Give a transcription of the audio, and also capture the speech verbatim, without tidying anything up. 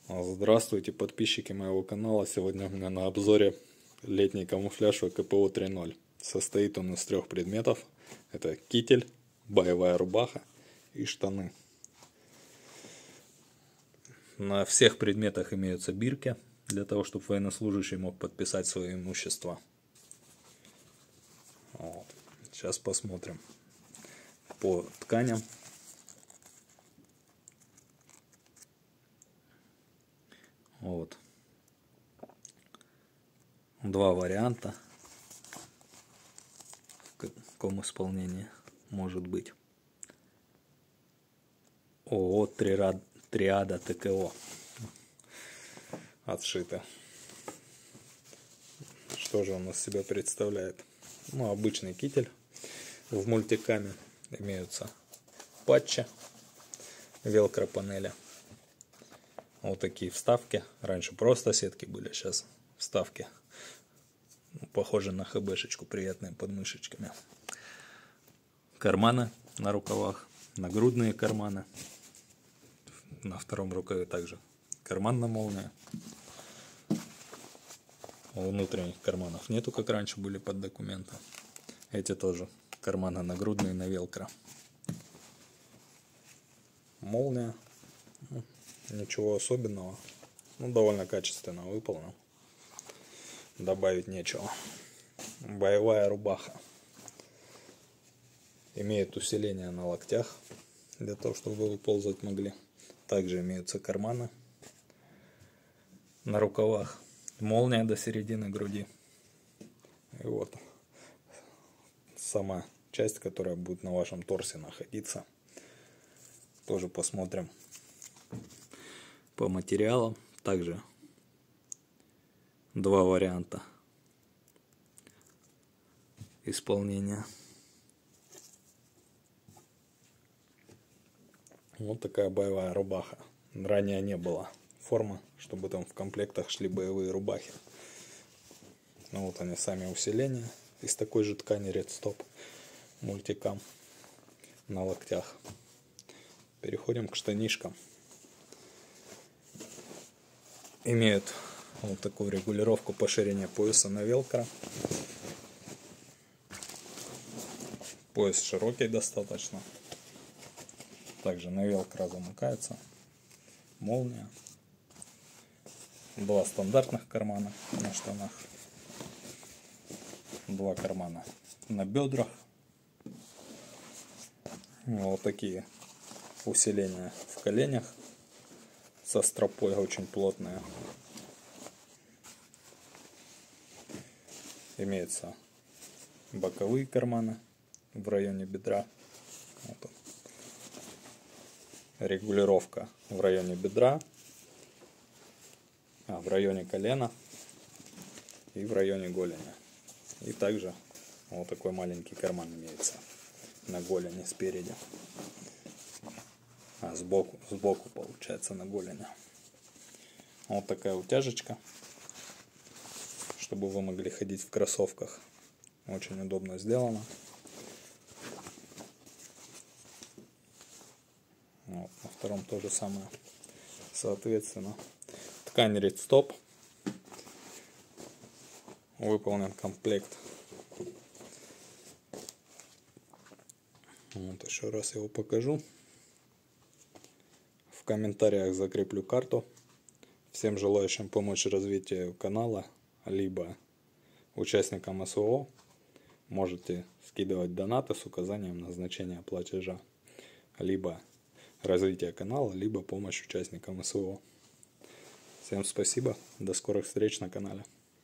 Здравствуйте, подписчики моего канала. Сегодня у меня на обзоре летний камуфляж ВКПО три ноль. Состоит он из трех предметов. Это китель, боевая рубаха и штаны. На всех предметах имеются бирки, для того, чтобы военнослужащий мог подписать свое имущество. Вот. Сейчас посмотрим по тканям. Вот. Два варианта, в каком исполнении может быть. ООО Триада ТКО отшито. Что же он из себя представляет? Ну, обычный китель. В мультикаме имеются патчи, велкро панели. Вот такие вставки. Раньше просто сетки были, сейчас вставки. Похожи на хэбэшечку, приятные подмышечками. Карманы на рукавах, нагрудные карманы. На втором рукаве также карман на молнии. Внутренних карманов нету, как раньше были под документы. Эти тоже карманы нагрудные на велкро. Молния. Ничего особенного. Ну, довольно качественно выполнен. Добавить нечего. Боевая рубаха. Имеет усиление на локтях, для того, чтобы вы ползать могли. Также имеются карманы. На рукавах молния до середины груди. И вот сама часть, которая будет на вашем торсе находиться. Тоже посмотрим по материалам. Также два варианта исполнения. Вот такая боевая рубаха. Ранее не было формы, чтобы там в комплектах шли боевые рубахи. Ну вот они сами усиления из такой же ткани Редстоп мультикам на локтях. Переходим к штанишкам. Имеют вот такую регулировку по ширине пояса на велкро. Пояс широкий достаточно. Также на велкро замыкается молния. Два стандартных кармана на штанах. Два кармана на бедрах. Вот такие усиления в коленях. Со стропой очень плотная. Имеются боковые карманы в районе бедра. Вот он. Регулировка в районе бедра, а в районе колена и в районе голени. И также вот такой маленький карман имеется на голени спереди. А сбоку, сбоку получается на голени. Вот такая утяжечка, чтобы вы могли ходить в кроссовках. Очень удобно сделано. Вот, на втором то же самое. Соответственно, ткань Редстоп. Выполнен комплект. Вот еще раз его покажу. В комментариях закреплю карту. Всем желающим помочь развитию канала, либо участникам СВО, можете скидывать донаты с указанием назначения платежа. Либо развитие канала, либо помощь участникам СВО. Всем спасибо. До скорых встреч на канале.